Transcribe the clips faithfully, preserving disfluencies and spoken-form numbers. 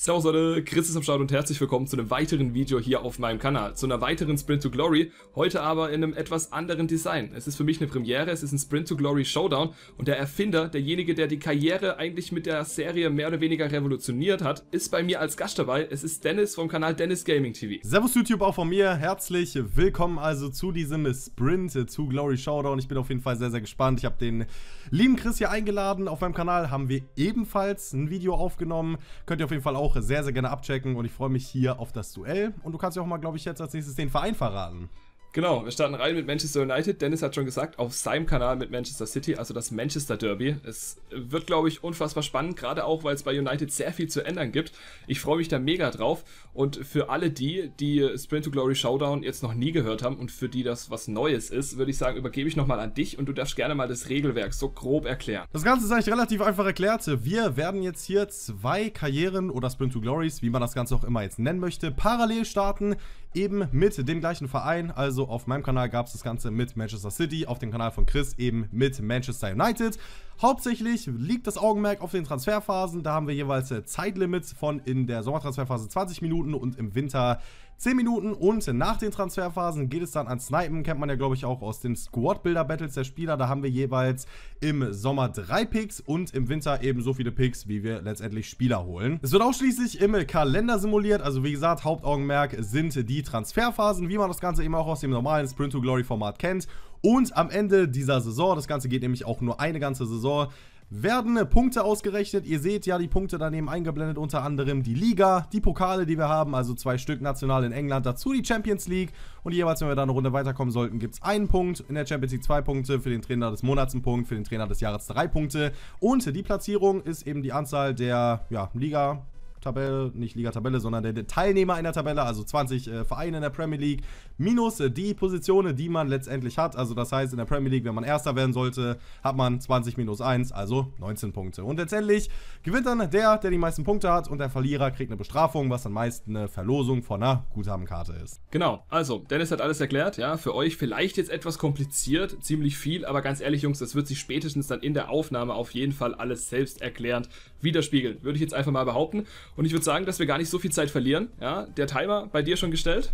Servus Leute, Chris ist am Start und herzlich willkommen zu einem weiteren Video hier auf meinem Kanal, zu einer weiteren Sprint to Glory, heute aber in einem etwas anderen Design. Es ist für mich eine Premiere, es ist ein Sprint to Glory Showdown und der Erfinder, derjenige, der die Karriere eigentlich mit der Serie mehr oder weniger revolutioniert hat, ist bei mir als Gast dabei. Es ist Dennis vom Kanal Dennis Gaming T V. Servus YouTube auch von mir, herzlich willkommen also zu diesem Sprint to Glory Showdown. Ich bin auf jeden Fall sehr, sehr gespannt. Ich habe den lieben Chris hier eingeladen. Auf meinem Kanal haben wir ebenfalls ein Video aufgenommen. Könnt ihr auf jeden Fall auch sehr, sehr gerne abchecken und ich freue mich hier auf das Duell. Und du kannst ja auch mal, glaube ich, jetzt als nächstes den Verein verraten. Genau, wir starten rein mit Manchester United. Dennis hat schon gesagt, auf seinem Kanal mit Manchester City, also das Manchester Derby. Es wird, glaube ich, unfassbar spannend, gerade auch, weil es bei United sehr viel zu ändern gibt. Ich freue mich da mega drauf und für alle die, die Sprint to Glory Showdown jetzt noch nie gehört haben und für die das was Neues ist, würde ich sagen, übergebe ich nochmal an dich und du darfst gerne mal das Regelwerk so grob erklären. Das Ganze ist eigentlich relativ einfach erklärt. Wir werden jetzt hier zwei Karrieren oder Sprint to Glories, wie man das Ganze auch immer jetzt nennen möchte, parallel starten, eben mit dem gleichen Verein, also auf meinem Kanal gab es das Ganze mit Manchester City, auf dem Kanal von Chris eben mit Manchester United. Hauptsächlich liegt das Augenmerk auf den Transferphasen, da haben wir jeweils Zeitlimits von in der Sommertransferphase zwanzig Minuten und im Winter zehn Minuten und nach den Transferphasen geht es dann an Snipen, kennt man ja glaube ich auch aus den Squad-Builder-Battles der Spieler, da haben wir jeweils im Sommer drei Picks und im Winter eben so viele Picks, wie wir letztendlich Spieler holen. Es wird ausschließlich im Kalender simuliert, also wie gesagt, Hauptaugenmerk sind die Transferphasen, wie man das Ganze eben auch aus dem normalen Sprint to Glory Format kennt. Und am Ende dieser Saison, das Ganze geht nämlich auch nur eine ganze Saison, werden Punkte ausgerechnet. Ihr seht ja die Punkte daneben eingeblendet, unter anderem die Liga, die Pokale, die wir haben, also zwei Stück national in England, dazu die Champions League. Und jeweils, wenn wir da eine Runde weiterkommen sollten, gibt es einen Punkt, in der Champions League zwei Punkte, für den Trainer des Monats einen Punkt, für den Trainer des Jahres drei Punkte. Und die Platzierung ist eben die Anzahl der ja, Liga Tabelle, nicht Liga-Tabelle, sondern der, der Teilnehmer in der Tabelle, also zwanzig äh, Vereine in der Premier League, minus äh, die Positionen, die man letztendlich hat. Also das heißt, in der Premier League, wenn man Erster werden sollte, hat man zwanzig minus eins, also neunzehn Punkte. Und letztendlich gewinnt dann der, der die meisten Punkte hat und der Verlierer kriegt eine Bestrafung, was dann meist eine Verlosung von einer Guthabenkarte ist. Genau, also Dennis hat alles erklärt, ja, für euch vielleicht jetzt etwas kompliziert, ziemlich viel, aber ganz ehrlich Jungs, das wird sich spätestens dann in der Aufnahme auf jeden Fall alles selbsterklärend widerspiegeln, würde ich jetzt einfach mal behaupten. Und ich würde sagen, dass wir gar nicht so viel Zeit verlieren. Ja, der Timer bei dir schon gestellt?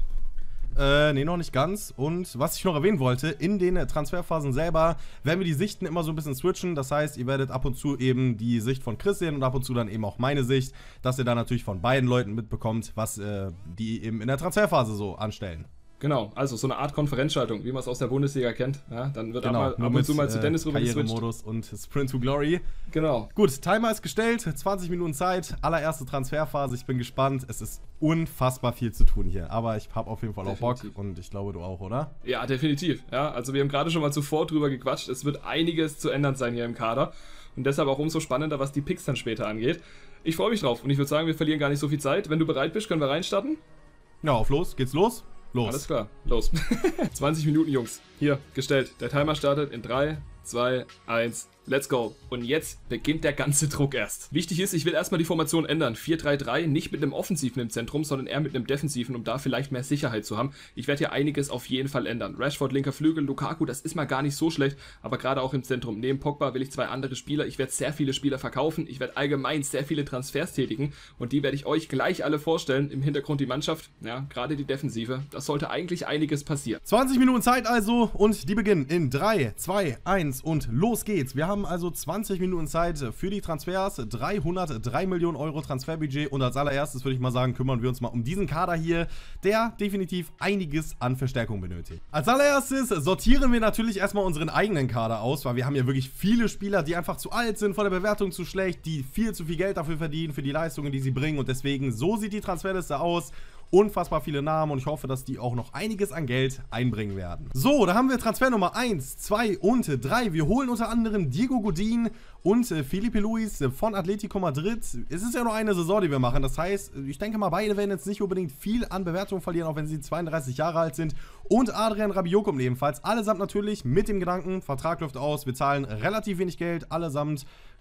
Äh, nee, noch nicht ganz. Und was ich noch erwähnen wollte, in den Transferphasen selber werden wir die Sichten immer so ein bisschen switchen. Das heißt, ihr werdet ab und zu eben die Sicht von Chris sehen und ab und zu dann eben auch meine Sicht, dass ihr dann natürlich von beiden Leuten mitbekommt, was äh, die eben in der Transferphase so anstellen. Genau, also so eine Art Konferenzschaltung, wie man es aus der Bundesliga kennt. Ja, dann wird genau, ab, ab und zu mal zu Dennis rüber geswitcht. Karrieremodus und Sprint to Glory. Genau. Gut, Timer ist gestellt, zwanzig Minuten Zeit, allererste Transferphase. Ich bin gespannt. Es ist unfassbar viel zu tun hier, aber ich habe auf jeden Fall definitiv auch Bock und ich glaube, du auch, oder? Ja, definitiv. Ja, also wir haben gerade schon mal zuvor drüber gequatscht. Es wird einiges zu ändern sein hier im Kader und deshalb auch umso spannender, was die Picks dann später angeht. Ich freue mich drauf und ich würde sagen, wir verlieren gar nicht so viel Zeit. Wenn du bereit bist, können wir reinstarten. Ja, auf los. Geht's los? Los. Alles klar, los. zwanzig Minuten, Jungs. Hier, gestellt. Der Timer startet in drei, zwei, eins, let's go. Und jetzt beginnt der ganze Druck erst. Wichtig ist, ich will erstmal die Formation ändern. vier drei drei, nicht mit einem Offensiven im Zentrum, sondern eher mit einem Defensiven, um da vielleicht mehr Sicherheit zu haben. Ich werde hier einiges auf jeden Fall ändern. Rashford, linker Flügel, Lukaku, das ist mal gar nicht so schlecht, aber gerade auch im Zentrum. Neben Pogba will ich zwei andere Spieler. Ich werde sehr viele Spieler verkaufen. Ich werde allgemein sehr viele Transfers tätigen und die werde ich euch gleich alle vorstellen. Im Hintergrund die Mannschaft, ja, gerade die Defensive. Das sollte eigentlich einiges passieren. zwanzig Minuten Zeit also und die beginnen in drei, zwei, eins und los geht's. Wir haben also zwanzig Minuten Zeit für die Transfers, dreihundertdrei Millionen Euro Transferbudget und als allererstes würde ich mal sagen, kümmern wir uns mal um diesen Kader hier, der definitiv einiges an Verstärkung benötigt. Als allererstes sortieren wir natürlich erstmal unseren eigenen Kader aus, weil wir haben ja wirklich viele Spieler, die einfach zu alt sind, von der Bewertung zu schlecht, die viel zu viel Geld dafür verdienen, für die Leistungen, die sie bringen und deswegen, so sieht die Transferliste aus. Unfassbar viele Namen und ich hoffe, dass die auch noch einiges an Geld einbringen werden. So, da haben wir Transfer Nummer eins, zwei und drei. Wir holen unter anderem Diego Godin und äh, Felipe Luis von Atletico Madrid. Es ist ja nur eine Saison, die wir machen. Das heißt, ich denke mal, beide werden jetzt nicht unbedingt viel an Bewertung verlieren, auch wenn sie zweiunddreißig Jahre alt sind. Und Adrian Rabiot kommt ebenfalls. Allesamt natürlich mit dem Gedanken, Vertrag läuft aus, wir zahlen relativ wenig Geld. Allesamt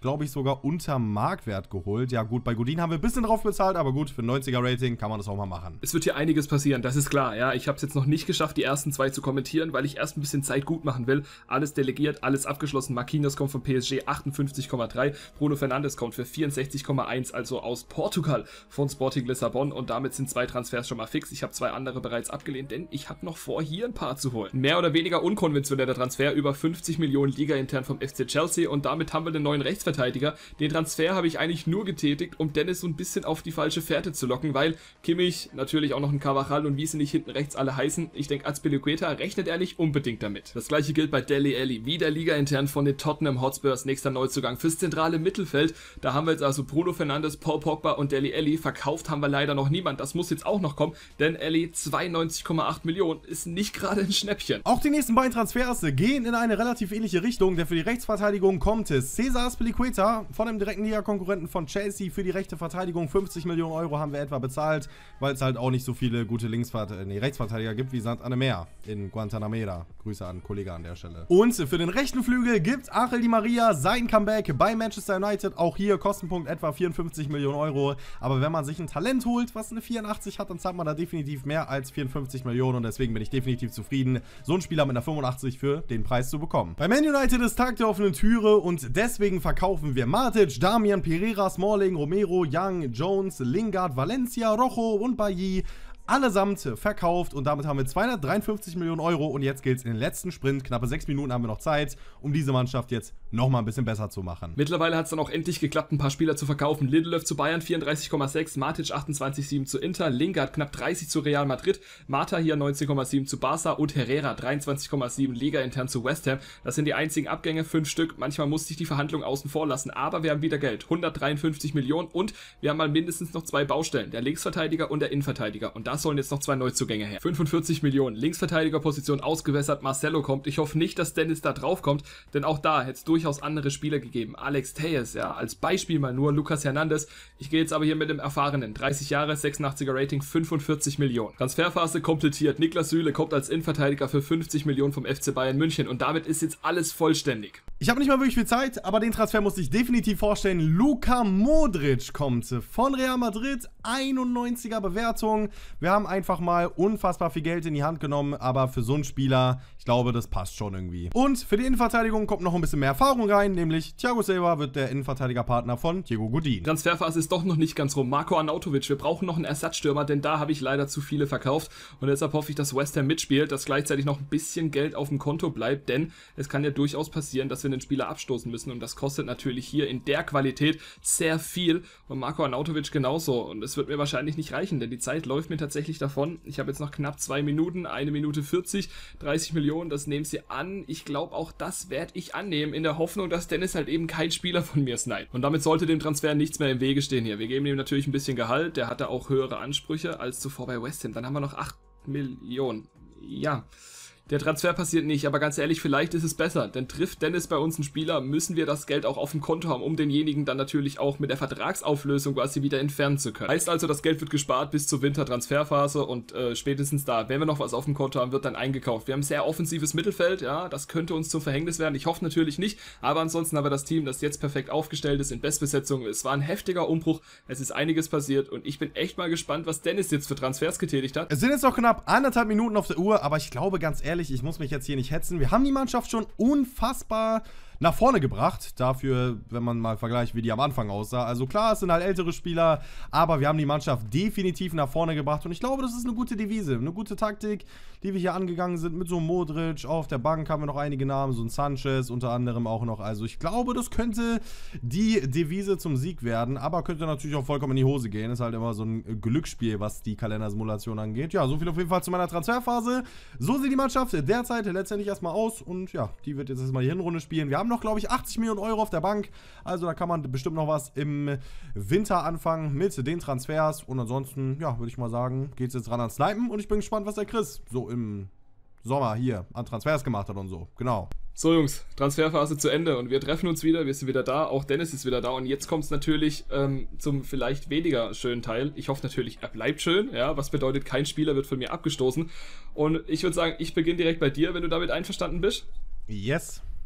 glaube ich, sogar unter Marktwert geholt. Ja gut, bei Godin haben wir ein bisschen drauf bezahlt, aber gut, für ein neunziger Rating kann man das auch mal machen. Es wird hier einiges passieren, das ist klar. Ja, ich habe es jetzt noch nicht geschafft, die ersten zwei zu kommentieren, weil ich erst ein bisschen Zeit gut machen will. Alles delegiert, alles abgeschlossen. Marquinhos kommt von P S G, achtundfünfzig Komma drei. Bruno Fernandes kommt für vierundsechzig Komma eins, also aus Portugal von Sporting Lissabon. Und damit sind zwei Transfers schon mal fix. Ich habe zwei andere bereits abgelehnt, denn ich habe noch vor, hier ein paar zu holen. Mehr oder weniger unkonventioneller Transfer, über fünfzig Millionen Liga intern vom F C Chelsea. Und damit haben wir den neuen Rechtsverteidiger. Den Transfer habe ich eigentlich nur getätigt, um Dennis so ein bisschen auf die falsche Fährte zu locken, weil Kimmich, natürlich auch noch ein Carvajal und wie sie nicht hinten rechts alle heißen, ich denke, Azpilicueta rechnet er nicht unbedingt damit. Das gleiche gilt bei Dele Alli, wieder Liga intern von den Tottenham Hotspurs, nächster Neuzugang fürs zentrale Mittelfeld. Da haben wir jetzt also Bruno Fernandes, Paul Pogba und Dele Alli. Verkauft haben wir leider noch niemand, das muss jetzt auch noch kommen, denn Alli zweiundneunzig Komma acht Millionen ist nicht gerade ein Schnäppchen. Auch die nächsten beiden Transfers gehen in eine relativ ähnliche Richtung, denn für die Rechtsverteidigung kommt Cesar Azpilicueta von dem direkten Liga-Konkurrenten von Chelsea. Für die rechte Verteidigung fünfzig Millionen Euro haben wir etwa bezahlt, weil es halt auch nicht so viele gute Linksvert nee, Rechtsverteidiger gibt wie Sankt Anne Meer in Guantanamera. Grüße an Kollege an der Stelle. Und für den rechten Flügel gibt Ángel Di María sein Comeback bei Manchester United. Auch hier Kostenpunkt etwa vierundfünfzig Millionen Euro. Aber wenn man sich ein Talent holt, was eine vierundachtzig hat, dann zahlt man da definitiv mehr als vierundfünfzig Millionen. Und deswegen bin ich definitiv zufrieden, so einen Spieler mit einer fünfundachtzig für den Preis zu bekommen. Bei Man United ist Tag der offenen Türe und deswegen verkaufen wir Matic, Damian, Pereira, Smalling, Romero, Young, Jones, Lingard, Valencia, Rojo und Bailly. Allesamt verkauft und damit haben wir zweihundertdreiundfünfzig Millionen Euro und jetzt gilt es in den letzten Sprint, knappe sechs Minuten haben wir noch Zeit, um diese Mannschaft jetzt nochmal ein bisschen besser zu machen. Mittlerweile hat es dann auch endlich geklappt, ein paar Spieler zu verkaufen. Lindelöf zu Bayern vierunddreißig Komma sechs, Matic achtundzwanzig Komma sieben zu Inter, Lingard knapp dreißig zu Real Madrid, Mata hier neunzehn Komma sieben zu Barca und Herrera dreiundzwanzig Komma sieben Liga intern zu West Ham. Das sind die einzigen Abgänge, fünf Stück. Manchmal musste ich die Verhandlungen außen vor lassen, aber wir haben wieder Geld, hundertdreiundfünfzig Millionen und wir haben mal mindestens noch zwei Baustellen, der Linksverteidiger und der Innenverteidiger und da sollen jetzt noch zwei Neuzugänge her. fünfundvierzig Millionen, Linksverteidigerposition ausgewässert, Marcelo kommt. Ich hoffe nicht, dass Dennis da drauf kommt, denn auch da hätte es durchaus andere Spieler gegeben. Alex Telles, ja, als Beispiel mal nur, Lucas Hernandez. Ich gehe jetzt aber hier mit dem erfahrenen, dreißig Jahre, sechsundachtziger Rating, fünfundvierzig Millionen. Transferphase komplettiert. Niklas Süle kommt als Innenverteidiger für fünfzig Millionen vom F C Bayern München und damit ist jetzt alles vollständig. Ich habe nicht mal wirklich viel Zeit, aber den Transfer musste ich definitiv vorstellen. Luka Modric kommt von Real Madrid, einundneunziger Bewertung. Wir haben einfach mal unfassbar viel Geld in die Hand genommen, aber für so einen Spieler, ich glaube, das passt schon irgendwie. Und für die Innenverteidigung kommt noch ein bisschen mehr Erfahrung rein, nämlich Thiago Silva wird der Innenverteidigerpartner von Diego Godin. Transferphase ist doch noch nicht ganz rum. Marco Arnautovic, wir brauchen noch einen Ersatzstürmer, denn da habe ich leider zu viele verkauft und deshalb hoffe ich, dass West Ham mitspielt, dass gleichzeitig noch ein bisschen Geld auf dem Konto bleibt, denn es kann ja durchaus passieren, dass wir den Spieler abstoßen müssen und das kostet natürlich hier in der Qualität sehr viel und Marco Arnautovic genauso und es wird mir wahrscheinlich nicht reichen, denn die Zeit läuft mir tatsächlich davon. Ich habe jetzt noch knapp zwei Minuten, eine Minute vierzig, dreißig Millionen, das nehmen sie an. Ich glaube auch das werde ich annehmen, in der Hoffnung, dass Dennis halt eben kein Spieler von mir sniped. Und damit sollte dem Transfer nichts mehr im Wege stehen hier. Wir geben ihm natürlich ein bisschen Gehalt, der hatte auch höhere Ansprüche als zuvor bei West Ham. Dann haben wir noch acht Millionen. Ja. Der Transfer passiert nicht, aber ganz ehrlich, vielleicht ist es besser, denn trifft Dennis bei uns einen Spieler, müssen wir das Geld auch auf dem Konto haben, um denjenigen dann natürlich auch mit der Vertragsauflösung quasi wieder entfernen zu können. Heißt also, das Geld wird gespart bis zur Wintertransferphase und äh, spätestens da, wenn wir noch was auf dem Konto haben, wird dann eingekauft. Wir haben ein sehr offensives Mittelfeld, ja, das könnte uns zum Verhängnis werden, ich hoffe natürlich nicht, aber ansonsten haben wir das Team, das jetzt perfekt aufgestellt ist, in Bestbesetzung. Es war ein heftiger Umbruch, es ist einiges passiert und ich bin echt mal gespannt, was Dennis jetzt für Transfers getätigt hat. Es sind jetzt noch knapp anderthalb Minuten auf der Uhr, aber ich glaube ganz ehrlich, ich muss mich jetzt hier nicht hetzen. Wir haben die Mannschaft schon unfassbar nach vorne gebracht. Dafür, wenn man mal vergleicht, wie die am Anfang aussah. Also klar, es sind halt ältere Spieler, aber wir haben die Mannschaft definitiv nach vorne gebracht. Und ich glaube, das ist eine gute Devise, eine gute Taktik, die wir hier angegangen sind. Mit so einem Modric, auf der Bank haben wir noch einige Namen, so ein Sanchez unter anderem auch noch. Also ich glaube, das könnte die Devise zum Sieg werden, aber könnte natürlich auch vollkommen in die Hose gehen. Ist halt immer so ein Glücksspiel, was die Kalendersimulation angeht. Ja, so viel auf jeden Fall zu meiner Transferphase. So sieht die Mannschaft derzeit letztendlich erstmal aus und ja, die wird jetzt erstmal die Hinrunde spielen. Wir haben noch, glaube ich, achtzig Millionen Euro auf der Bank. Also da kann man bestimmt noch was im Winter anfangen mit den Transfers. Und ansonsten, ja, würde ich mal sagen, geht es jetzt ran ans Snipen. Und ich bin gespannt, was der Chris so im Sommer hier an Transfers gemacht hat und so. Genau. So Jungs, Transferphase zu Ende und wir treffen uns wieder, wir sind wieder da, auch Dennis ist wieder da und jetzt kommt es natürlich ähm, zum vielleicht weniger schönen Teil. Ich hoffe natürlich, er bleibt schön, ja, was bedeutet, kein Spieler wird von mir abgestoßen und ich würde sagen, ich beginne direkt bei dir, wenn du damit einverstanden bist. Yes.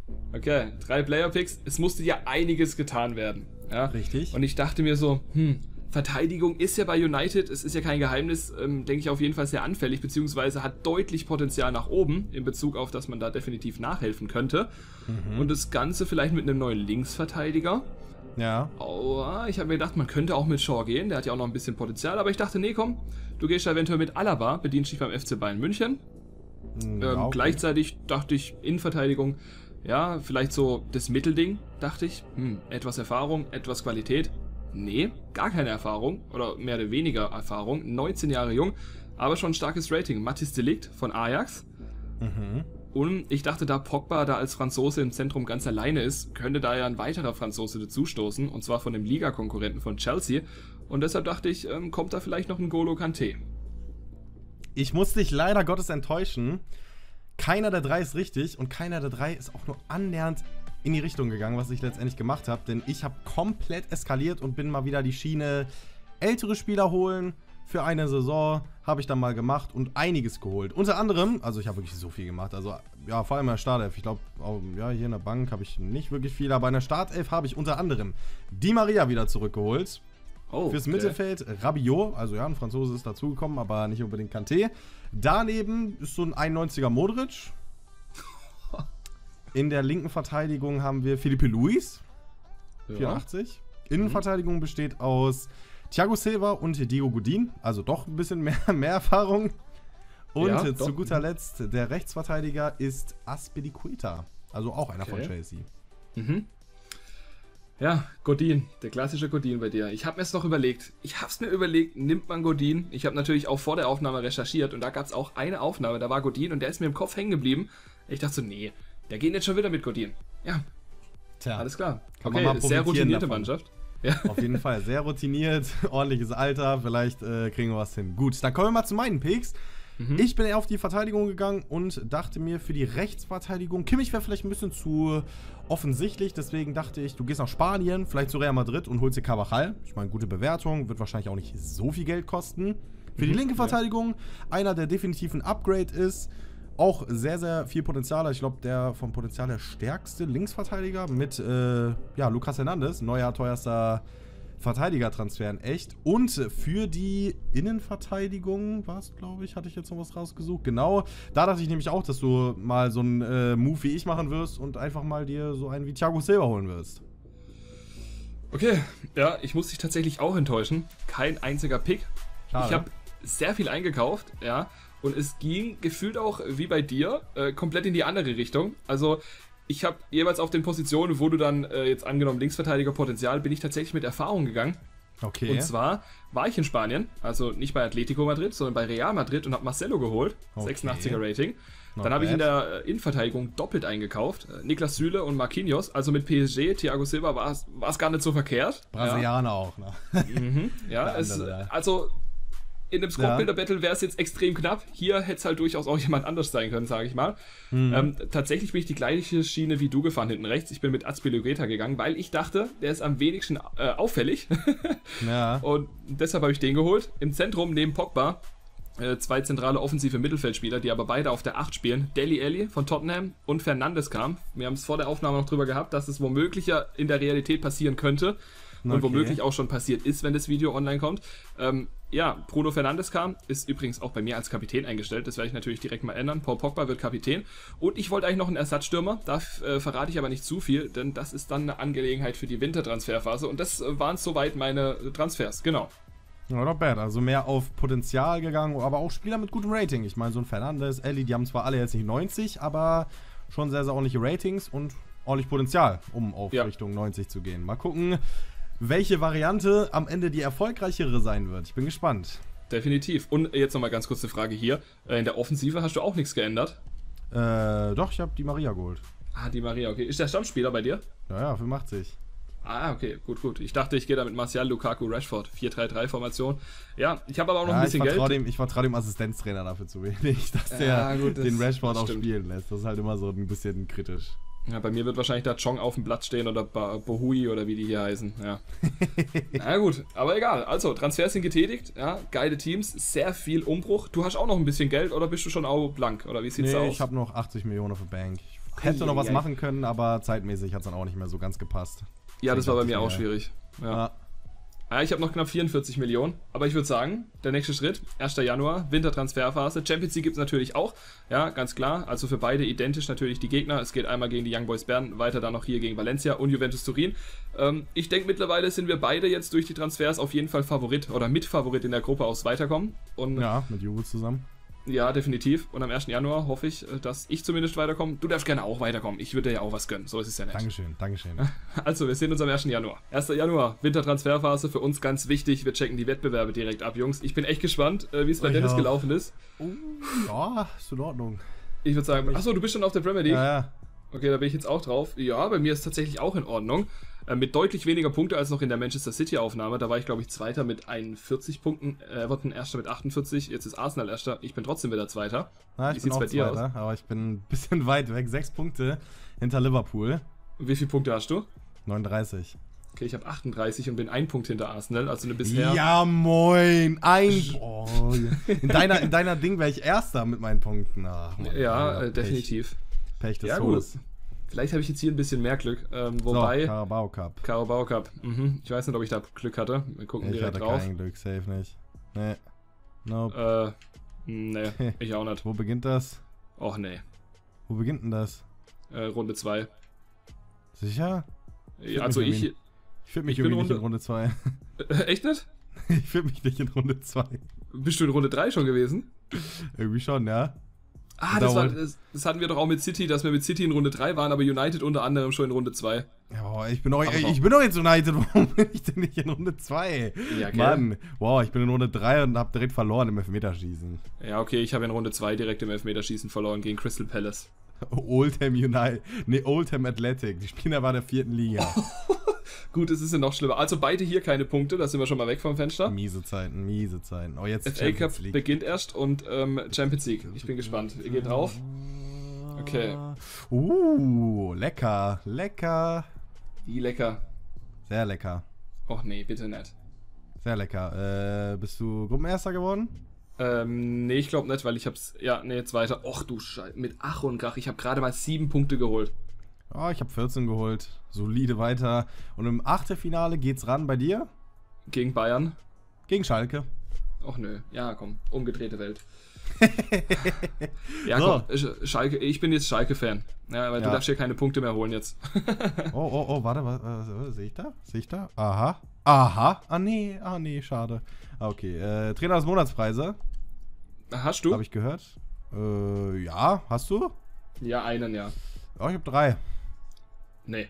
Okay, drei Player-Picks. Es musste ja einiges getan werden. Ja? Richtig. Und ich dachte mir so, hm, Verteidigung ist ja bei United, es ist ja kein Geheimnis, ähm, denke ich auf jeden Fall sehr anfällig, beziehungsweise hat deutlich Potenzial nach oben, in Bezug auf, dass man da definitiv nachhelfen könnte. Mhm. Und das Ganze vielleicht mit einem neuen Linksverteidiger. Ja. Oh, ich habe mir gedacht, man könnte auch mit Shaw gehen, der hat ja auch noch ein bisschen Potenzial, aber ich dachte, nee, komm, du gehst ja eventuell mit Alaba, bedienst dich beim F C Bayern München. Mhm, ähm, okay. Gleichzeitig dachte ich, Innenverteidigung, ja, vielleicht so das Mittelding, dachte ich, hm, etwas Erfahrung, etwas Qualität. Nee, gar keine Erfahrung oder mehr oder weniger Erfahrung, neunzehn Jahre jung, aber schon ein starkes Rating. Mathis de Ligt von Ajax. Mhm. Und ich dachte, da Pogba da als Franzose im Zentrum ganz alleine ist, könnte da ja ein weiterer Franzose dazustoßen, und zwar von dem Liga-Konkurrenten von Chelsea. Und deshalb dachte ich, ähm, kommt da vielleicht noch ein N'Golo Kanté. Ich muss dich leider Gottes enttäuschen. Keiner der drei ist richtig und keiner der drei ist auch nur annähernd in die Richtung gegangen, was ich letztendlich gemacht habe, denn ich habe komplett eskaliert und bin mal wieder die Schiene ältere Spieler holen. Für eine Saison habe ich dann mal gemacht und einiges geholt. Unter anderem, also ich habe wirklich so viel gemacht, also ja, vor allem in der Startelf. Ich glaube, ja, hier in der Bank habe ich nicht wirklich viel, aber in der Startelf habe ich unter anderem Di Maria wieder zurückgeholt. Oh, fürs okay. Mittelfeld Rabiot, also ja, ein Franzose ist dazugekommen, aber nicht unbedingt Kanté. Daneben ist so ein einundneunziger Modric. In der linken Verteidigung haben wir Felipe Luis, ja. vierundachtzig. Innenverteidigung besteht aus Thiago Silva und Diego Godin, also doch ein bisschen mehr, mehr Erfahrung. Und ja, zu doch. guter Letzt, der Rechtsverteidiger ist Azpilicueta, also auch einer okay. von Chelsea. Mhm. Ja, Godin, der klassische Godin bei dir. Ich habe mir es noch überlegt. Ich habe es mir überlegt, nimmt man Godin? Ich habe natürlich auch vor der Aufnahme recherchiert und da gab es auch eine Aufnahme, da war Godin und der ist mir im Kopf hängen geblieben. Ich dachte so, nee, der geht jetzt schon wieder mit Godin. Ja, Tja, alles klar. Okay, sehr routinierte davon. Mannschaft. Ja. Auf jeden Fall, sehr routiniert, ordentliches Alter, vielleicht äh, kriegen wir was hin. Gut, dann kommen wir mal zu meinen Picks. Mhm. Ich bin eher auf die Verteidigung gegangen und dachte mir, für die Rechtsverteidigung, Kimmich wäre vielleicht ein bisschen zu offensichtlich, deswegen dachte ich, du gehst nach Spanien, vielleicht zu Real Madrid und holst dir Carvajal. Ich meine, gute Bewertung, wird wahrscheinlich auch nicht so viel Geld kosten. Für die linke Verteidigung, ja. einer, der definitiv ein Upgrade ist, auch sehr, sehr viel Potenzial. Ich glaube, der vom Potenzial der stärkste Linksverteidiger mit äh, ja, Lucas Hernandez, neuer teuerster Verteidigertransfer in echt. Und für die Innenverteidigung, was glaube ich, hatte ich jetzt noch was rausgesucht. Genau, da dachte ich nämlich auch, dass du mal so einen äh, Move wie ich machen wirst und einfach mal dir so einen wie Thiago Silva holen wirst. Okay, ja, ich muss dich tatsächlich auch enttäuschen. Kein einziger Pick. Schade. Ich habe sehr viel eingekauft, ja. Und es ging gefühlt auch, wie bei dir, äh, komplett in die andere Richtung. Also ich habe jeweils auf den Positionen, wo du dann äh, jetzt angenommen Linksverteidiger Potenzial, bin ich tatsächlich mit Erfahrung gegangen. Okay. Und zwar war ich in Spanien, also nicht bei Atletico Madrid, sondern bei Real Madrid und habe Marcelo geholt, okay. sechsundachtziger Rating. Not dann habe ich in der äh, Innenverteidigung doppelt eingekauft, äh, Niklas Süle und Marquinhos, also mit P S G, Thiago Silva war es gar nicht so verkehrt. Brasilianer ja. auch, ne? Mhm. Ja, es, also in dem Squad-Builder-Battle wäre es jetzt extrem knapp. Hier hätte es halt durchaus auch jemand anders sein können, sage ich mal. Mhm. Ähm, tatsächlich bin ich die gleiche Schiene wie du gefahren hinten rechts. Ich bin mit Azpilicueta gegangen, weil ich dachte, der ist am wenigsten äh, auffällig. Ja. Und deshalb habe ich den geholt. Im Zentrum neben Pogba äh, zwei zentrale offensive Mittelfeldspieler, die aber beide auf der acht spielen. Dele Alli von Tottenham und Fernandes kam. Wir haben es vor der Aufnahme noch drüber gehabt, dass es womöglich ja in der Realität passieren könnte. Und okay. womöglich auch schon passiert ist, wenn das Video online kommt. Ähm, ja, Bruno Fernandes kam, ist übrigens auch bei mir als Kapitän eingestellt. Das werde ich natürlich direkt mal ändern. Paul Pogba wird Kapitän. Und ich wollte eigentlich noch einen Ersatzstürmer. Da äh, verrate ich aber nicht zu viel, denn das ist dann eine Angelegenheit für die Wintertransferphase. Und das äh, waren soweit meine Transfers, genau. Ja, not bad. Also mehr auf Potenzial gegangen, aber auch Spieler mit gutem Rating. Ich meine, so ein Fernandes, Ellie, die haben zwar alle jetzt nicht neunzig, aber schon sehr, sehr ordentliche Ratings und ordentlich Potenzial, um auf ja. Richtung neunzig zu gehen. Mal gucken, welche Variante am Ende die erfolgreichere sein wird. Ich bin gespannt. Definitiv. Und jetzt nochmal ganz kurz eine Frage hier. In der Offensive hast du auch nichts geändert? Äh, doch, ich habe Di Maria geholt. Ah, Di Maria, okay. Ist der Stammspieler bei dir? Ja, ja, fünfundachtzig. Ah, okay, gut, gut. Ich dachte, ich gehe da mit Martial, Lukaku, Rashford. vier drei drei Formation. Ja, ich habe aber auch noch ja, ein bisschen ich Geld. Dem, ich vertraue dem Assistenztrainer dafür zu wenig, dass der ja, gut, das, den Rashford auch spielen lässt. Das ist halt immer so ein bisschen kritisch. Ja, bei mir wird wahrscheinlich da Chong auf dem Platz stehen oder Bohui oder wie die hier heißen. Ja. Na gut, aber egal. Also, Transfers sind getätigt. Ja, geile Teams, sehr viel Umbruch. Du hast auch noch ein bisschen Geld oder bist du schon auch blank? Oder wie sieht's nee, aus? Ich habe noch achtzig Millionen auf der Bank. Ich Hätte noch was Eieiei. machen können, aber zeitmäßig hat es dann auch nicht mehr so ganz gepasst. Ja, das war bei Deswegen mir auch dachte ich schwierig. Ja. Ja. Ja, ich habe noch knapp vierundvierzig Millionen, aber ich würde sagen, der nächste Schritt, erster Januar, Wintertransferphase. Champions League gibt es natürlich auch, ja, ganz klar. Also für beide identisch natürlich die Gegner. Es geht einmal gegen die Young Boys Bern, weiter dann noch hier gegen Valencia und Juventus Turin. Ähm, ich denke, mittlerweile sind wir beide jetzt durch die Transfers auf jeden Fall Favorit oder Mitfavorit in der Gruppe aufs Weiterkommen. Und Ja, mit Juve zusammen. ja, definitiv. Und am ersten Januar hoffe ich, dass ich zumindest weiterkomme. Du darfst gerne auch weiterkommen. Ich würde dir ja auch was gönnen. So ist es ja nicht. Dankeschön, Dankeschön. Also, wir sehen uns am ersten Januar. erster Januar, Wintertransferphase, für uns ganz wichtig. Wir checken die Wettbewerbe direkt ab, Jungs. Ich bin echt gespannt, wie es bei Ich Dennis auch. gelaufen ist. Oh, ja, ist in Ordnung. Ich würde sagen, achso, du bist schon auf der Premier League. Ja, ja. Okay, da bin ich jetzt auch drauf. Ja, bei mir ist tatsächlich auch in Ordnung. Äh, mit deutlich weniger Punkte als noch in der Manchester City Aufnahme. Da war ich, glaube ich, Zweiter mit einundvierzig Punkten. Everton Erster mit achtundvierzig. Jetzt ist Arsenal Erster. Ich bin trotzdem wieder Zweiter. Na, Wie ich bin sieht's auch bei dir Zweiter, aber ich bin ein bisschen weit weg. Sechs Punkte hinter Liverpool. Wie viele Punkte hast du? neununddreißig. Okay, ich habe achtunddreißig und bin ein Punkt hinter Arsenal. Also eine bisher... Ja, moin. Ein. Oh, in, deiner, in deiner Ding wäre ich Erster mit meinen Punkten. Ach, Mann, Ja, Alter, äh, definitiv. Pech, Pech des Ja, gut. Todes. Vielleicht habe ich jetzt hier ein bisschen mehr Glück. Ähm, So, wobei... Carabao Cup. Carabao Cup. Mhm. Ich weiß nicht, ob ich da Glück hatte. Wir gucken Ich direkt hatte drauf. kein Glück, safe nicht. Nee. Nope. Äh, nee, ich auch nicht. Wo beginnt das? Och nee. Wo beginnt denn das? Äh, Runde zwei. Sicher? Ja, also mich ich... Ich fühle mich Ich bin irgendwie nicht in Runde- Runde zwei. Äh, echt nicht? Ich fühle mich nicht in Runde zwei. Bist du in Runde drei schon gewesen? Irgendwie schon, ja. Ah, das, war, Dauert. das, das hatten wir doch auch mit City, dass wir mit City in Runde drei waren, aber United unter anderem schon in Runde zwei. Ja, boah, ich bin doch, Aber ich, warum? ich bin doch jetzt United, warum bin ich denn nicht in Runde zwei? Ja, gell? Mann, wow, ich bin in Runde drei und hab direkt verloren im Elfmeterschießen. Ja, okay, ich habe in Runde zwei direkt im Elfmeterschießen verloren gegen Crystal Palace. Oldham United, nee, Oldham Athletic, die spielen aber in der vierten Liga. Gut, es ist ja noch schlimmer. Also beide hier keine Punkte, da sind wir schon mal weg vom Fenster. Miese Zeiten, miese Zeiten. Oh, jetzt F A Cup Champions League. beginnt erst und ähm, Champions League. Ich bin gespannt. Wir gehen drauf. Okay. Uh, lecker, lecker. Wie lecker. Sehr lecker, Och nee, bitte nicht. sehr lecker. Äh, bist du Gruppenerster geworden? Ähm, nee, ich glaube nicht, weil ich hab's. Ja, nee, zweiter. Och du Scheiße. Mit Ach und Krach. Ich habe gerade mal sieben Punkte geholt. Oh, ich habe vierzehn geholt. Solide weiter. Und im Achtelfinale geht's ran bei dir? Gegen Bayern. Gegen Schalke. Och nö. Ja, komm. Umgedrehte Welt. Ja, So. komm. Sch- Schalke. Ich bin jetzt Schalke-Fan. Ja, weil du Ja. darfst hier keine Punkte mehr holen jetzt. Oh, oh, oh, warte, was, was, was sehe ich da? Sehe ich da? Aha. Aha. Ah, nee, ah, nee, schade. Ah, okay. Äh, Trainer des Monatspreise. Hast du? Habe ich gehört. Äh, ja, hast du? Ja, einen, ja. Oh, ich habe drei. Nee.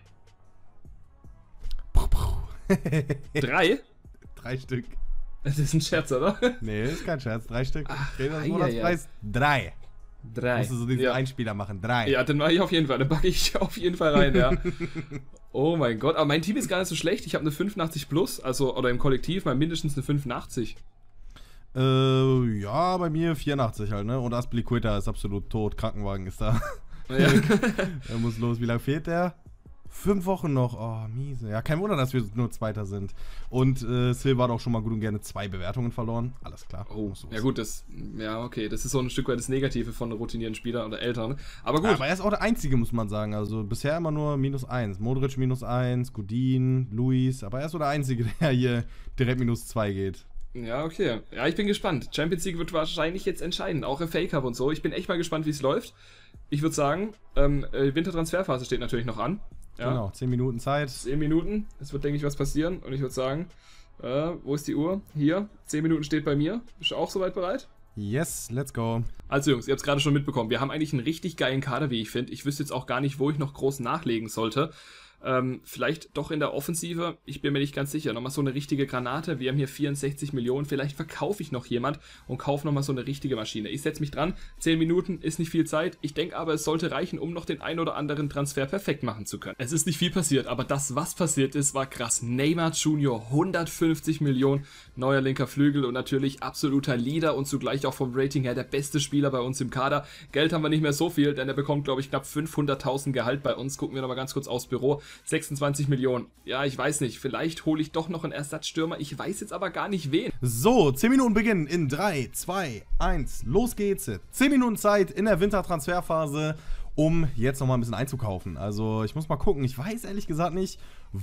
Drei? Drei Stück. Das ist ein Scherz, oder? Nee, ist kein Scherz. Drei Stück. Ach, Trainer des ei, Monatspreis. Drei. Drei. Musst du so diesen ja. Einspieler machen. Drei. Ja, den mache ich auf jeden Fall. Den packe ich auf jeden Fall rein, ja. Oh mein Gott, aber mein Team ist gar nicht so schlecht. Ich habe eine fünfundachtzig plus, also oder im Kollektiv mal mindestens eine fünfundachtzig. Äh, ja, bei mir vierundachtzig halt, ne? Und Aspilicueta ist absolut tot. Krankenwagen ist da. Ja. Er muss los. Wie lange fehlt der? Fünf Wochen noch. Oh, miese. Ja, kein Wunder, dass wir nur Zweiter sind. Und äh, Silva hat auch schon mal gut und gerne zwei Bewertungen verloren. Alles klar. Oh, Muss los. ja gut, das, ja okay, das ist so ein Stück weit das Negative von routinierten Spielern oder Eltern. Aber gut, Ja, aber er ist auch der Einzige, muss man sagen. Also bisher immer nur minus eins. Modric minus eins, Godin, Luis. Aber er ist so der Einzige, der hier direkt minus zwei geht. ja okay. Ja, ich bin gespannt. Champions League wird wahrscheinlich jetzt entscheiden, auch F A Cup und so. Ich bin echt mal gespannt, wie es läuft. Ich würde sagen, ähm, äh, Wintertransferphase steht natürlich noch an. Ja. Genau, zehn Minuten Zeit. zehn Minuten. Es wird, denke ich, was passieren. Und ich würde sagen, äh, wo ist die Uhr? Hier. zehn Minuten steht bei mir. Bist du auch soweit bereit? Yes, let's go. Also Jungs, ihr habt es gerade schon mitbekommen. Wir haben eigentlich einen richtig geilen Kader, wie ich finde. Ich wüsste jetzt auch gar nicht, wo ich noch groß nachlegen sollte. Ähm, vielleicht doch in der Offensive. Ich bin mir nicht ganz sicher. Nochmal so eine richtige Granate. Wir haben hier vierundsechzig Millionen. Vielleicht verkaufe ich noch jemand und kaufe nochmal so eine richtige Maschine. Ich setze mich dran. zehn Minuten ist nicht viel Zeit. Ich denke aber, es sollte reichen, um noch den ein oder anderen Transfer perfekt machen zu können. Es ist nicht viel passiert, aber das, was passiert ist, war krass. Neymar Junior, hundertfünfzig Millionen, neuer linker Flügel und natürlich absoluter Leader und zugleich auch vom Rating her der beste Spieler bei uns im Kader. Geld haben wir nicht mehr so viel, denn er bekommt, glaube ich, knapp fünfhunderttausend Gehalt bei uns. Gucken wir nochmal ganz kurz aufs Büro. sechsundzwanzig Millionen. Ja, ich weiß nicht. Vielleicht hole ich doch noch einen Ersatzstürmer. Ich weiß jetzt aber gar nicht wen. So, zehn Minuten beginnen in drei, zwei, eins. Los geht's. zehn Minuten Zeit in der Wintertransferphase. um jetzt nochmal ein bisschen einzukaufen. Also ich muss mal gucken. Ich weiß ehrlich gesagt nicht,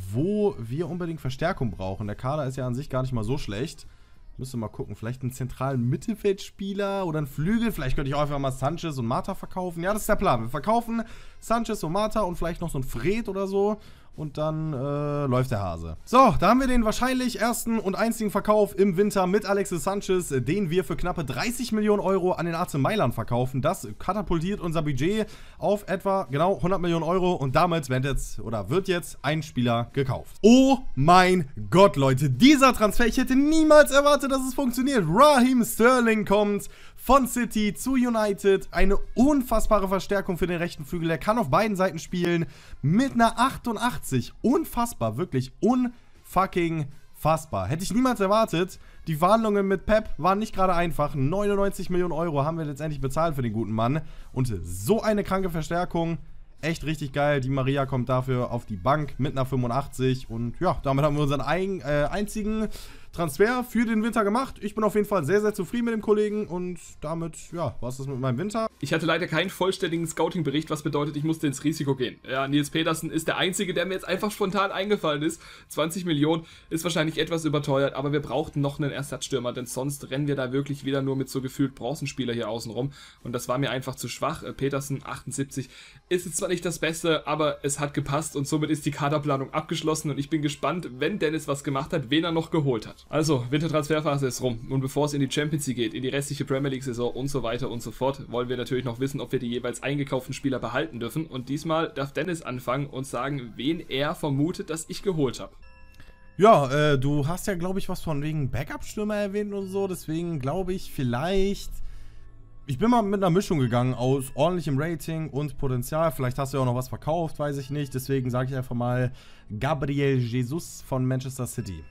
wo wir unbedingt Verstärkung brauchen. Der Kader ist ja an sich gar nicht mal so schlecht. Müsste mal gucken, vielleicht einen zentralen Mittelfeldspieler oder einen Flügel. Vielleicht könnte ich auch einfach mal Sanchez und Mata verkaufen. Ja, das ist der Plan. Wir verkaufen Sanchez und Mata und vielleicht noch so ein Fred oder so. Und dann äh, läuft der Hase. So, da haben wir den wahrscheinlich ersten und einzigen Verkauf im Winter mit Alexis Sanchez, den wir für knappe dreißig Millionen Euro an den A C Mailand verkaufen. Das katapultiert unser Budget auf etwa genau hundert Millionen Euro und damit wird jetzt, oder wird jetzt ein Spieler gekauft. Oh mein Gott, Leute, dieser Transfer, ich hätte niemals erwartet, dass es funktioniert. Raheem Sterling kommt von City zu United. Eine unfassbare Verstärkung für den rechten Flügel. Er kann auf beiden Seiten spielen mit einer achtundachtzig. Unfassbar, wirklich unfucking fassbar. Hätte ich niemals erwartet. Die Verhandlungen mit Pep waren nicht gerade einfach. neunundneunzig Millionen Euro haben wir letztendlich bezahlt für den guten Mann. Und so eine kranke Verstärkung. Echt richtig geil. Die Maria kommt dafür auf die Bank mit einer fünfundachtzig. Und ja, damit haben wir unseren ein, äh, einzigen Transfer für den Winter gemacht. Ich bin auf jeden Fall sehr, sehr zufrieden mit dem Kollegen und damit, ja, war es das mit meinem Winter. Ich hatte leider keinen vollständigen Scouting-Bericht, was bedeutet, ich musste ins Risiko gehen. Ja, Nils Petersen ist der Einzige, der mir jetzt einfach spontan eingefallen ist. zwanzig Millionen ist wahrscheinlich etwas überteuert, aber wir brauchten noch einen Ersatzstürmer, denn sonst rennen wir da wirklich wieder nur mit so gefühlt Bronzenspieler hier außen rum. Und das war mir einfach zu schwach. Petersen, achtundsiebzig, ist jetzt zwar nicht das Beste, aber es hat gepasst und somit ist die Kaderplanung abgeschlossen und ich bin gespannt, wenn Dennis was gemacht hat, wen er noch geholt hat. Also, Wintertransferphase ist rum und bevor es in die Champions League geht, in die restliche Premier League Saison und so weiter und so fort, wollen wir natürlich noch wissen, ob wir die jeweils eingekauften Spieler behalten dürfen und diesmal darf Dennis anfangen und sagen, wen er vermutet, dass ich geholt habe. Ja, äh, du hast ja, glaube ich, was von wegen Backup-Stürmer erwähnt und so, deswegen glaube ich vielleicht... Ich bin mal mit einer Mischung gegangen aus ordentlichem Rating und Potenzial. Vielleicht hast du ja auch noch was verkauft, weiß ich nicht. Deswegen sage ich einfach mal Gabriel Jesus von Manchester City.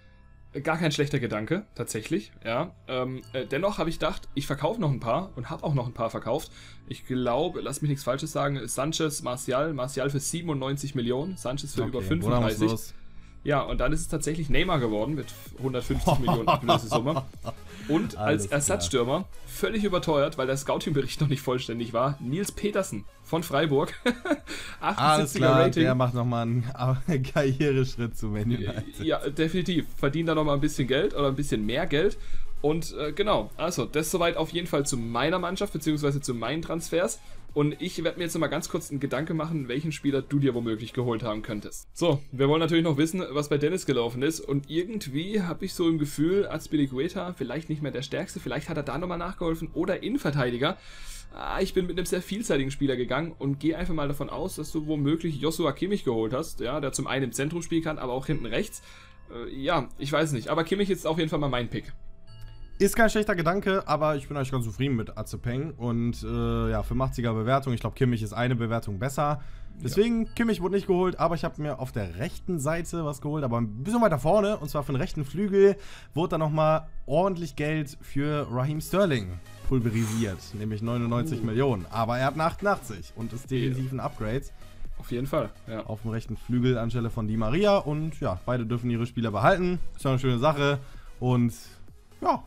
Gar kein schlechter Gedanke, tatsächlich, ja. Ähm, äh, dennoch habe ich gedacht, ich verkaufe noch ein paar und habe auch noch ein paar verkauft. Ich glaube, lass mich nichts Falsches sagen, Sanchez, Martial, Martial für siebenundneunzig Millionen, Sanchez für okay, über fünfunddreißig. Ja, und dann ist es tatsächlich Neymar geworden mit hundertfünfzig Millionen Ablösesumme. Und als Ersatzstürmer, völlig überteuert, weil der Scouting-Bericht noch nicht vollständig war, Nils Petersen von Freiburg. achtundsiebziger Rating. Der macht nochmal einen Karriereschritt zu Man United. Ja, definitiv. Verdient da nochmal ein bisschen Geld oder ein bisschen mehr Geld. Und äh, genau, also das soweit auf jeden Fall zu meiner Mannschaft, beziehungsweise zu meinen Transfers. Und ich werde mir jetzt nochmal ganz kurz einen Gedanke machen, welchen Spieler du dir womöglich geholt haben könntest. So, wir wollen natürlich noch wissen, was bei Dennis gelaufen ist. Und irgendwie habe ich so im Gefühl, Azpilicueta vielleicht nicht mehr der Stärkste, vielleicht hat er da nochmal nachgeholfen. Oder Innenverteidiger. Ah, ich bin mit einem sehr vielseitigen Spieler gegangen und gehe einfach mal davon aus, dass du womöglich Joshua Kimmich geholt hast. Ja, der zum einen im Zentrum spielen kann, aber auch hinten rechts. Äh, ja, ich weiß nicht. Aber Kimmich ist auf jeden Fall mal mein Pick. Ist kein schlechter Gedanke, aber ich bin eigentlich ganz zufrieden mit Azepeng und äh, ja, fünfundachtziger Bewertung. Ich glaube, Kimmich ist eine Bewertung besser. Deswegen, ja. Kimmich wurde nicht geholt, aber ich habe mir auf der rechten Seite was geholt, aber ein bisschen weiter vorne, und zwar für den rechten Flügel, wurde dann nochmal ordentlich Geld für Raheem Sterling pulverisiert, nämlich neunundneunzig uh. Millionen. Aber er hat eine achtundachtzig und ist definitiv ein Upgrade. Auf jeden Fall, ja. Auf dem rechten Flügel anstelle von Di Maria und ja, beide dürfen ihre Spieler behalten. Ist ja eine schöne Sache und ja.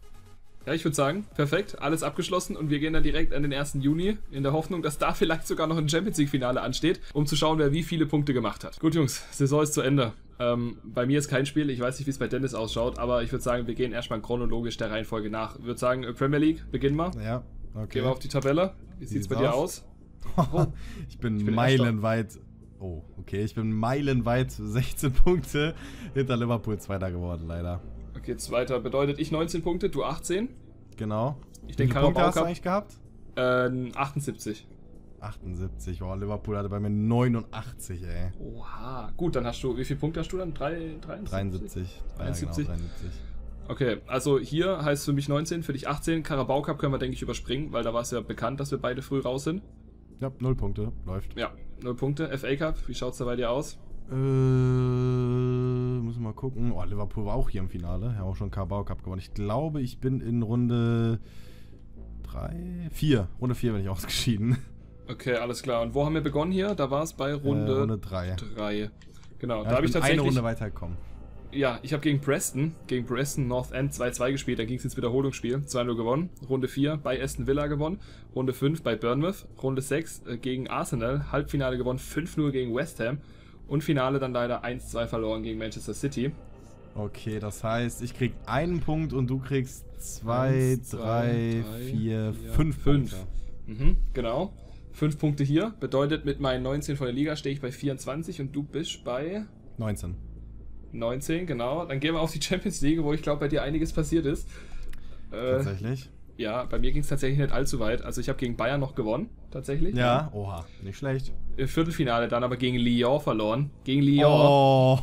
Ja, ich würde sagen, perfekt, alles abgeschlossen und wir gehen dann direkt an den ersten Juni in der Hoffnung, dass da vielleicht sogar noch ein Champions League Finale ansteht, um zu schauen, wer wie viele Punkte gemacht hat. Gut, Jungs, Saison ist zu Ende. Ähm, bei mir ist kein Spiel, ich weiß nicht, wie es bei Dennis ausschaut, aber ich würde sagen, wir gehen erstmal chronologisch der Reihenfolge nach. Ich würde sagen, Premier League, beginnen wir. Ja, okay. Gehen wir auf die Tabelle. Wie sieht es bei dir aus? Oh, ich bin, ich bin meilenweit... Oh, okay, ich bin meilenweit sechzehn Punkte hinter Liverpool Zweiter geworden, leider. Okay, Zweiter bedeutet ich neunzehn Punkte, du achtzehn. Genau. Ich denke, Wie viele Punkte hast du eigentlich gehabt? Äh, achtundsiebzig. achtundsiebzig, wow, Liverpool hatte bei mir neunundachtzig, ey. Oha, gut, dann hast du, wie viele Punkte hast du dann? Drei, dreiundsiebzig? dreiundsiebzig. dreiundsiebzig. Ja, genau, dreiundsiebzig. Okay, also hier heißt für mich neunzehn, für dich achtzehn. Carabao Cup können wir, denke ich, überspringen, weil da war es ja bekannt, dass wir beide früh raus sind. Ja, null Punkte, läuft. Ja, null Punkte. F A Cup, wie schaut es da bei dir aus? Äh, muss mal gucken. Oh, Liverpool war auch hier im Finale. Ja, auch schon Carabao Cup gewonnen. Ich glaube, ich bin in Runde drei, vier. Runde vier bin ich ausgeschieden. Okay, alles klar. Und wo haben wir begonnen hier? Da war es bei Runde äh, Runde drei. drei. Genau, ja, da habe ich tatsächlich eine Runde weitergekommen. ja, ich habe gegen Preston, gegen Preston North End zwei zwei gespielt, dann ging es ins Wiederholungsspiel, zwei null gewonnen, Runde vier bei Aston Villa gewonnen, Runde fünf bei Bournemouth, Runde sechs äh, gegen Arsenal, Halbfinale gewonnen, fünf null gegen West Ham und Finale dann leider eins zwei verloren gegen Manchester City. Okay, das heißt, ich krieg einen Punkt und du kriegst zwei, drei, vier, fünf fünf. Punkte. Mhm, genau. Fünf Punkte hier. Bedeutet, mit meinen neunzehn von der Liga stehe ich bei vierundzwanzig und du bist bei neunzehn. neunzehn, genau. Dann gehen wir auf die Champions League, wo ich glaube, bei dir einiges passiert ist. Äh, Tatsächlich? Ja, bei mir ging es tatsächlich nicht allzu weit. Also ich habe gegen Bayern noch gewonnen, tatsächlich. Ja, oha, nicht schlecht. Viertelfinale dann aber gegen Lyon verloren. Gegen Lyon. Oh.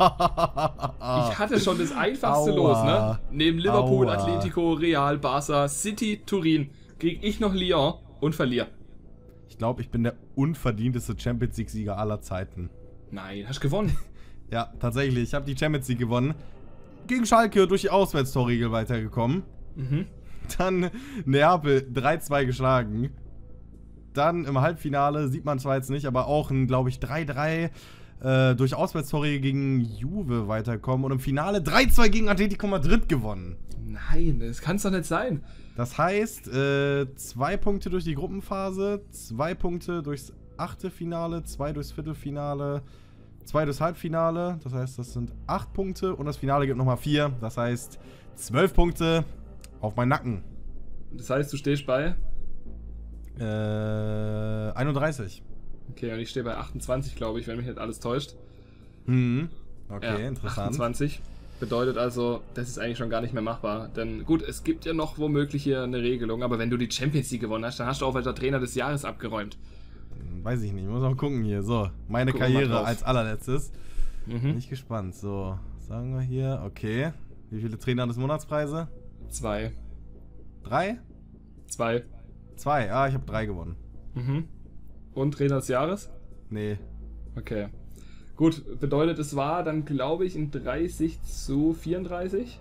Ich hatte schon das einfachste Aua. Los, ne? Neben Liverpool, Aua. Atletico, Real, Barca, City, Turin kriege ich noch Lyon und verliere. Ich glaube, ich bin der unverdienteste Champions League-Sieger aller Zeiten. Nein, hast gewonnen. Ja, tatsächlich. Ich habe die Champions League gewonnen. Gegen Schalke durch die Auswärtstorregel weitergekommen. Mhm. Dann Neapel drei zwei geschlagen. Dann im Halbfinale, sieht man zwar jetzt nicht, aber auch ein, glaube ich, drei drei äh, durch Auswärtstorregel gegen Juve weitergekommen. Und im Finale drei zwei gegen Atletico Madrid gewonnen. Nein, das kann es doch nicht sein. Das heißt, äh, zwei Punkte durch die Gruppenphase, zwei Punkte durchs Achtelfinale, zwei durchs Viertelfinale, zwei durchs Halbfinale. Das heißt, das sind acht Punkte und das Finale gibt nochmal vier. Das heißt, zwölf Punkte auf meinen Nacken. Das heißt, du stehst bei? Äh, einunddreißig. Okay, und ich stehe bei achtundzwanzig, glaube ich, wenn mich nicht alles täuscht. Mhm. Okay, Ja, interessant. achtundzwanzig. Bedeutet also, das ist eigentlich schon gar nicht mehr machbar. Denn gut, es gibt ja noch womöglich hier eine Regelung, aber wenn du die Champions League gewonnen hast, dann hast du auch als Trainer des Jahres abgeräumt. Weiß ich nicht, muss auch gucken hier. So, meine Gucken wir mal Karriere drauf. als allerletztes. Mhm. Bin ich gespannt. So, sagen wir hier, okay. Wie viele Trainer des Monatspreise? Zwei. Drei? Zwei. Zwei. Ah, ich habe drei gewonnen. Mhm. Und Trainer des Jahres? Nee. Okay. Gut, bedeutet, es war dann, glaube ich, in dreißig zu vierunddreißig.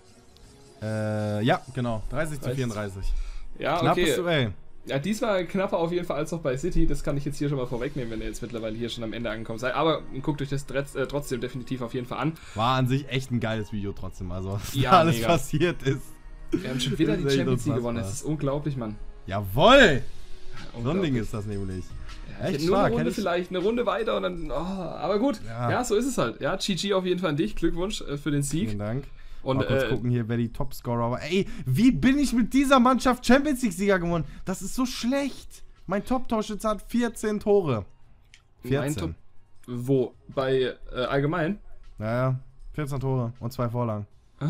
Äh, ja, genau. dreißig zu vierunddreißig. Ja, Knappes okay. Duell. Ja, diesmal knapper auf jeden Fall als noch bei City. Das kann ich jetzt hier schon mal vorwegnehmen, wenn ihr jetzt mittlerweile hier schon am Ende angekommen seid. Aber guckt euch das Dretz, äh, trotzdem definitiv auf jeden Fall an. War an sich echt ein geiles Video trotzdem. Also, was Ja, da alles mega. passiert ist. Wir haben schon wieder Das die ist echt Champions League unfassbar. gewonnen. Das ist unglaublich, Mann. Jawoll! So ein Unglaublich. Ding ist das nämlich. Ja, Echt nur stark. eine Runde Hätte ich- vielleicht, eine Runde weiter und dann. Oh, aber gut, ja. Ja. so ist es halt. Ja, G G auf jeden Fall an dich. Glückwunsch äh, für den Sieg. Vielen Dank. Und Mal kurz äh, gucken hier, wer die Topscorer. Aber ey, wie bin ich mit dieser Mannschaft Champions League-Sieger geworden? Das ist so schlecht. Mein Top-Torschütze hat vierzehn Tore. mein vierzehn. Top, wo? Bei äh, allgemein? Naja, vierzehn Tore und zwei Vorlagen.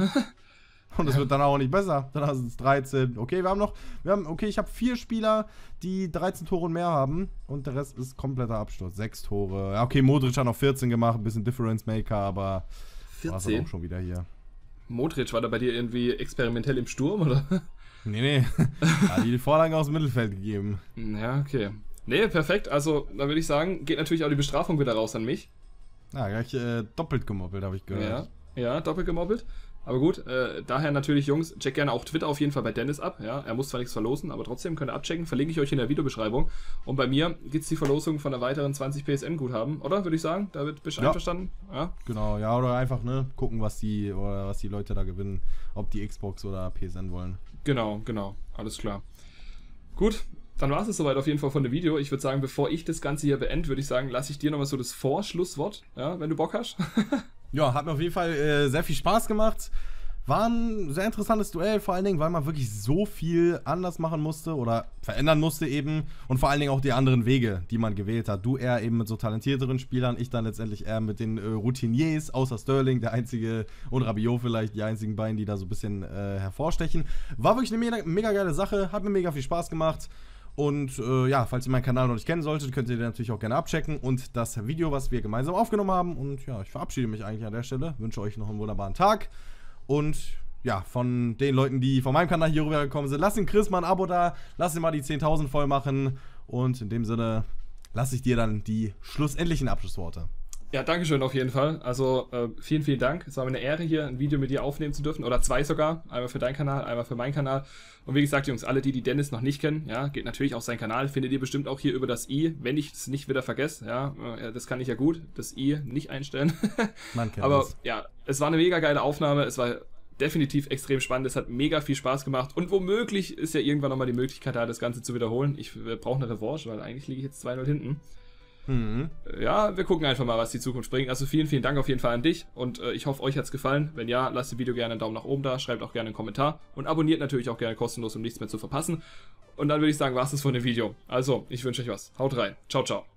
Und es wird dann auch nicht besser. Dann sind es dreizehn. Okay, wir haben noch, wir haben, okay, ich habe vier Spieler, die dreizehn Tore und mehr haben. Und der Rest ist kompletter Absturz. Sechs Tore. Ja, okay, Modric hat noch vierzehn gemacht, ein bisschen Difference Maker, aber war es dann vierzehn? auch schon wieder hier. Modric, war da bei dir irgendwie experimentell im Sturm, oder? Nee, nee. Hat die Vorlage aus dem Mittelfeld gegeben. Ja, okay. Nee, perfekt. Also, da würde ich sagen, geht natürlich auch die Bestrafung wieder raus an mich. Ja, gleich äh, doppelt gemoppelt, habe ich gehört. Ja, ja, doppelt gemobbelt. Aber gut, äh, daher natürlich, Jungs, checkt gerne auch Twitter auf jeden Fall bei Dennis ab. Ja, er muss zwar nichts verlosen, aber trotzdem könnt ihr abchecken. Verlinke ich euch in der Videobeschreibung. Und bei mir gibt es die Verlosung von einer weiteren zwanzig P S N-Guthaben, oder? Würde ich sagen. Da wird bist du Ja. einverstanden? Ja. Genau, ja, oder einfach, ne, gucken, was die, oder was die Leute da gewinnen. Ob die Xbox oder P S N wollen. Genau, genau. Alles klar. Gut, dann war es soweit auf jeden Fall von dem Video. Ich würde sagen, bevor ich das Ganze hier beende, würde ich sagen, lasse ich dir nochmal so das Vorschlusswort, ja, wenn du Bock hast. Ja, hat mir auf jeden Fall äh, sehr viel Spaß gemacht. War ein sehr interessantes Duell, vor allen Dingen, weil man wirklich so viel anders machen musste oder verändern musste eben. Und vor allen Dingen auch die anderen Wege, die man gewählt hat. Du eher eben mit so talentierteren Spielern, ich dann letztendlich eher mit den äh, Routiniers, außer Sterling, der einzige, und Rabiot vielleicht, die einzigen beiden, die da so ein bisschen äh, hervorstechen. War wirklich eine mega, mega geile Sache, hat mir mega viel Spaß gemacht. Und äh, ja, falls ihr meinen Kanal noch nicht kennen solltet, könnt ihr den natürlich auch gerne abchecken. Und das Video, was wir gemeinsam aufgenommen haben. Und ja, ich verabschiede mich eigentlich an der Stelle. Wünsche euch noch einen wunderbaren Tag. Und ja, von den Leuten, die von meinem Kanal hier rübergekommen sind, lasst den Chris mal ein Abo da. Lass ihn mal die zehntausend voll machen. Und in dem Sinne lasse ich dir dann die schlussendlichen Abschlussworte. Ja, dankeschön auf jeden Fall. Also äh, vielen, vielen Dank. Es war mir eine Ehre, hier ein Video mit dir aufnehmen zu dürfen. Oder zwei sogar. Einmal für deinen Kanal, einmal für meinen Kanal. Und wie gesagt, Jungs, alle, die die Dennis noch nicht kennen, ja, geht natürlich auf seinen Kanal. Findet ihr bestimmt auch hier über das i, wenn ich es nicht wieder vergesse. Ja, äh, das kann ich ja gut. Das i nicht einstellen. Man kennt Aber das. ja, es war eine mega geile Aufnahme. Es war definitiv extrem spannend. Es hat mega viel Spaß gemacht. Und womöglich ist ja irgendwann nochmal die Möglichkeit da, das Ganze zu wiederholen. Ich äh, brauche eine Revanche, weil eigentlich liege ich jetzt zwei null hinten. Mhm. Ja, wir gucken einfach mal, was die Zukunft bringt. Also vielen, vielen Dank auf jeden Fall an dich und äh, ich hoffe, euch hat es gefallen. Wenn ja, lasst dem Video gerne einen Daumen nach oben da, schreibt auch gerne einen Kommentar und abonniert natürlich auch gerne kostenlos, um nichts mehr zu verpassen. Und dann würde ich sagen, war es das von dem Video. Also, ich wünsche euch was. Haut rein. Ciao, ciao.